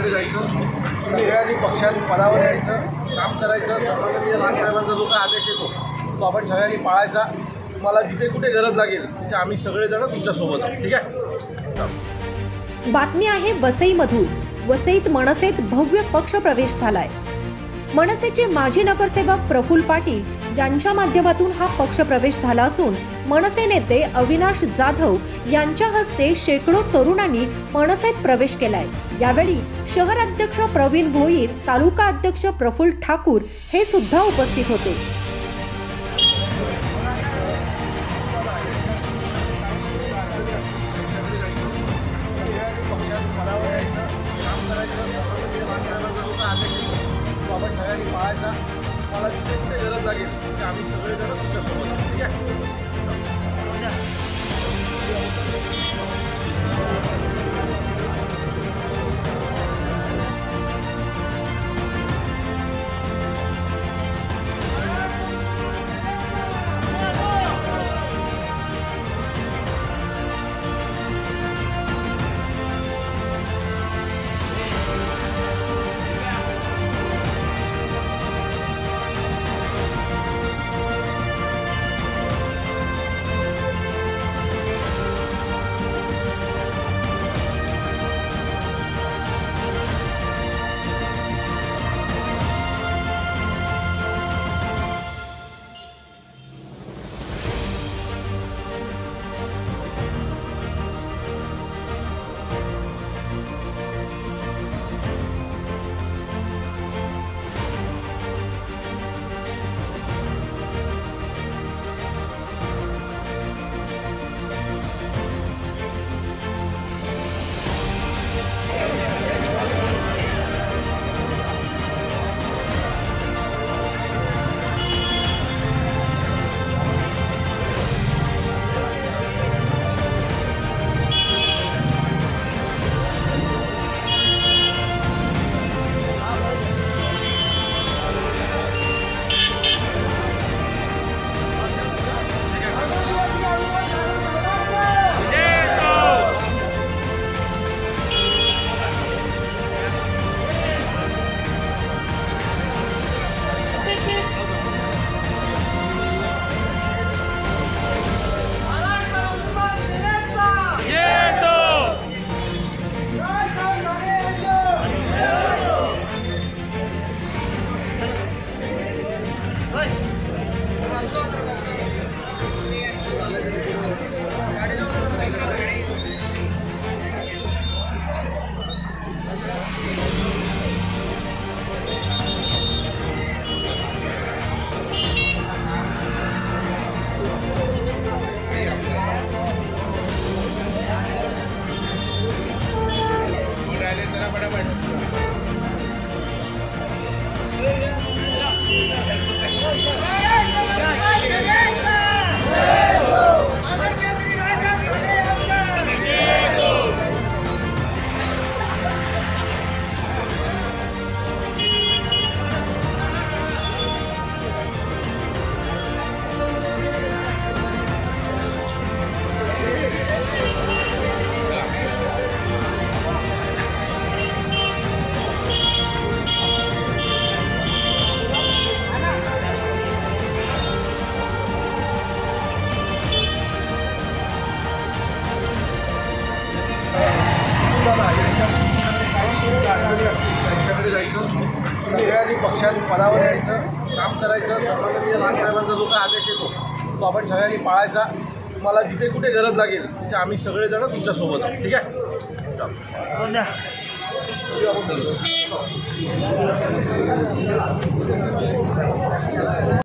पक्षाकडे जायचं, सगळ्यांनी पक्षात पदावर यायचं, काम करायचं. सन्माननीय राजसाहेबांचा जो काय आदेश येतो तो आपण सगळ्यांनी पाळायचा. तुम्हाला जिथे कुठे गरज लागेल तिथे आम्ही सगळेजण तुमच्यासोबत आहोत. ठीक आहे. बातमी आहे वसईमधून. वसईत मनसेत भव्य पक्ष प्रवेश झालाय. मनसेचे माजी नगरसेवक प्रफुल्ल पाटील यांच्या माध्यमातून हा पक्ष प्रवेश झाला असून मनसे नेते अविनाश जाधव यांच्या हस्ते शेकडो तरुणांनी मनसेत प्रवेश केलाय. यावेळी शहराध्यक्ष प्रवीण भोईर, तालुका अध्यक्ष प्रफुल्ल ठाकूर हे सुद्धा उपस्थित होते. आपण सगळ्यांनी पाळायचा. मला जिथे कुठे गरज लागेल तिथे आम्ही सगळेजण तुमच्यासोबत आहोत. ठीक आहे. पक्षाकडे जायचं, सगळ्यांनी पक्षात पदावर यायचं, काम करायचं. सन्माननीय राजसाहेबांचा जो काय आदेश येतो तो आपण सगळ्यांनी पाळायचा. तुम्हाला जिथे कुठे गरज लागेल तिथे आम्ही सगळेजण तुमच्यासोबत आहोत. ठीक आहे.